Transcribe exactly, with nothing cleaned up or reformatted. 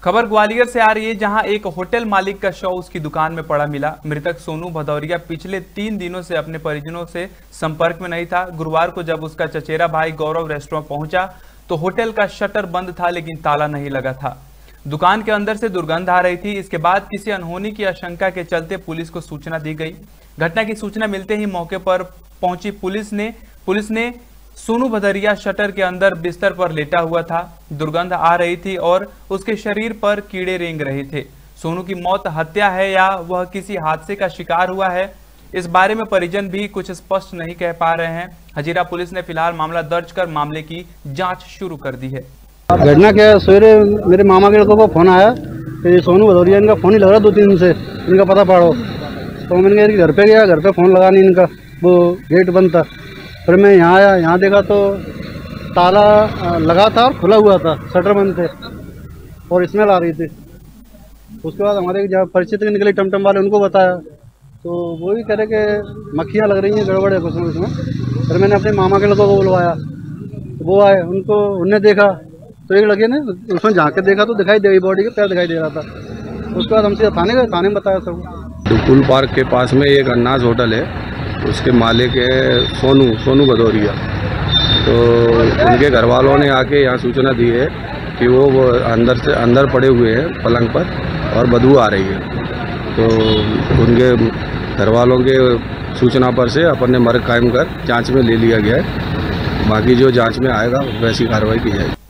खबर ग्वालियर से आ रही है, जहां एक होटल मालिक का शव उसकी दुकान में पड़ा मिला। मृतक सोनू भदौरिया पिछले तीन दिनों से अपने परिजनों से संपर्क में नहीं था। गुरुवार को जब उसका चचेरा भाई गौरव रेस्टोरेंट पहुंचा तो होटल का शटर बंद था, लेकिन ताला नहीं लगा था। दुकान के अंदर से दुर्गंध आ रही थी। इसके बाद किसी अनहोनी की आशंका के चलते पुलिस को सूचना दी गई। घटना की सूचना मिलते ही मौके पर पहुंची पुलिस ने पुलिस ने सोनू भदौरिया शटर के अंदर बिस्तर पर लेटा हुआ था। दुर्गंध आ रही थी और उसके शरीर पर कीड़े रेंग रहे थे। सोनू की मौत हत्या है या वह किसी हादसे का शिकार हुआ है, इस बारे में परिजन भी कुछ स्पष्ट नहीं कह पा रहे हैं। हजीरा पुलिस ने फिलहाल मामला दर्ज कर मामले की जांच शुरू कर दी है। घटना क्या है, सवेरे मेरे मामा के लड़कों को फोन आया कि सोनू भदौरिया, इनका फोन ही लग रहा दो तीन दिन से, इनका पता पाड़ो। तो मैंने कहा घर पे गया, घर पे फोन लगा नहीं इनका, वो गेट बंद था। फिर मैं यहाँ आया, यहाँ देखा तो ताला लगा था और खुला हुआ था, शटर बंद थे और स्मेल आ रही थी। उसके बाद हमारे जहाँ परिचित निकले टमटम वाले, उनको बताया तो वो भी कह रहे कि मक्खियाँ लग रही हैं, गड़बड़ है कुछ उसमें। फिर मैंने अपने मामा के लड़कों को बुलवाया, वो आए, उनको उनने देखा तो एक लड़के ने उसमें झाँक के देखा तो दिखाई दे रही, बॉडी का पैर दिखाई दे रहा था। उसके बाद हमसे थाने गए, थाने में बताया सब। दुकुल पार्क के पास में एक अन्नाज होटल है, उसके मालिक है सोनू सोनू भदौरिया। तो उनके घर वालों ने आके यहाँ सूचना दी है कि वो, वो अंदर से अंदर पड़े हुए हैं पलंग पर और बदबू आ रही है। तो उनके घर वालों के सूचना पर से अपन ने मर्ग कायम कर जांच में ले लिया गया है। बाकी जो जांच में आएगा वैसी कार्रवाई की जाएगी।